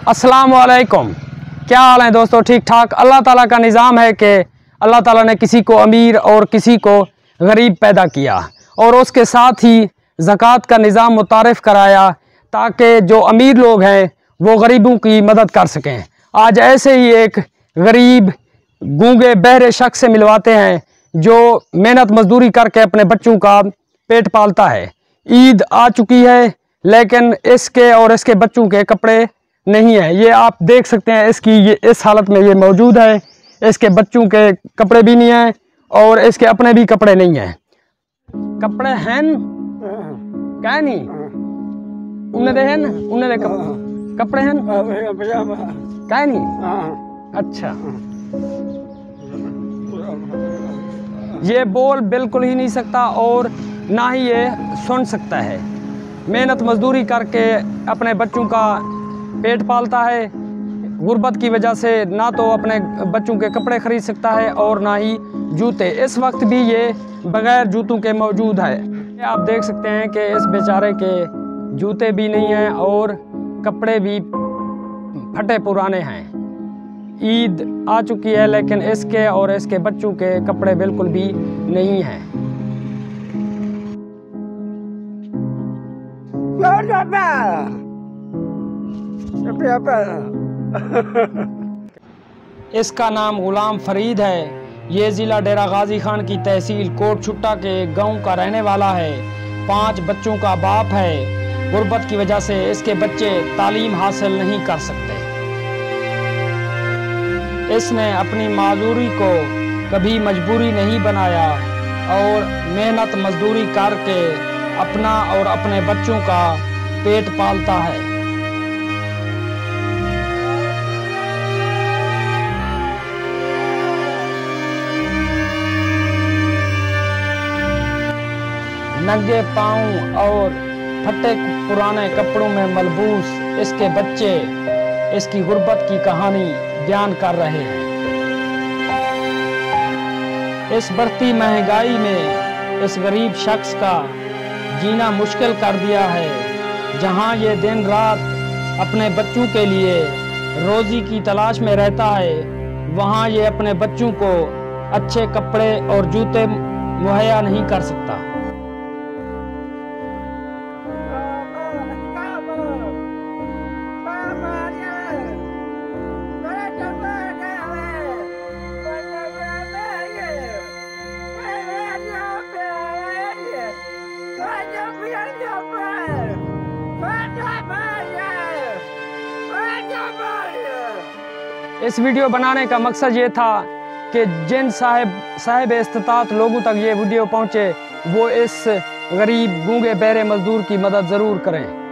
अस्सलाम वालेकुम। क्या हाल है दोस्तों? ठीक ठाक। अल्लाह ताला का निज़ाम है कि अल्लाह ताला ने किसी को अमीर और किसी को गरीब पैदा किया और उसके साथ ही ज़कात का निज़ाम मुतारिफ़ कराया ताकि जो अमीर लोग हैं वो गरीबों की मदद कर सकें। आज ऐसे ही एक गरीब गूंगे बहरे शख्स से मिलवाते हैं जो मेहनत मजदूरी करके अपने बच्चों का पेट पालता है। ईद आ चुकी है लेकिन इसके और इसके बच्चों के कपड़े नहीं है। ये आप देख सकते हैं, ये इस हालत में ये मौजूद है। इसके बच्चों के कपड़े भी नहीं हैं और इसके अपने भी कपड़े नहीं हैं। कपड़े हैं क्या नहीं उन्हें दे हैं उन्हें दे कपड़े हैं क्या नहीं। अच्छा, ये बोल बिल्कुल ही नहीं सकता और ना ही ये सुन सकता है। मेहनत मजदूरी करके अपने बच्चों का पेट पालता है। गुर्बत की वजह से ना तो अपने बच्चों के कपड़े खरीद सकता है और ना ही जूते। इस वक्त भी ये बगैर जूतों के मौजूद है। आप देख सकते हैं कि इस बेचारे के जूते भी नहीं हैं और कपड़े भी फटे पुराने हैं। ईद आ चुकी है लेकिन इसके और इसके बच्चों के कपड़े बिल्कुल भी नहीं हैं। इसका नाम गुलाम फरीद है। ये ज़िला डेरा गाजी खान की तहसील कोट छुट्टा के गांव का रहने वाला है। 5 बच्चों का बाप है। गुर्बत की वजह से इसके बच्चे तालीम हासिल नहीं कर सकते। इसने अपनी माजूरी को कभी मजबूरी नहीं बनाया और मेहनत मजदूरी करके अपना और अपने बच्चों का पेट पालता है। नंगे पाँव और फटे पुराने कपड़ों में मलबूस इसके बच्चे इसकी गुर्बत की कहानी बयान कर रहे हैं। इस बढ़ती महंगाई ने इस गरीब शख्स का जीना मुश्किल कर दिया है। जहां ये दिन रात अपने बच्चों के लिए रोजी की तलाश में रहता है, वहां ये अपने बच्चों को अच्छे कपड़े और जूते मुहैया नहीं कर सकता। इस वीडियो बनाने का मकसद ये था कि जिन साहिब इस्तात लोगों तक ये वीडियो पहुँचे वो इस गरीब गूंगे बहरे मजदूर की मदद ज़रूर करें।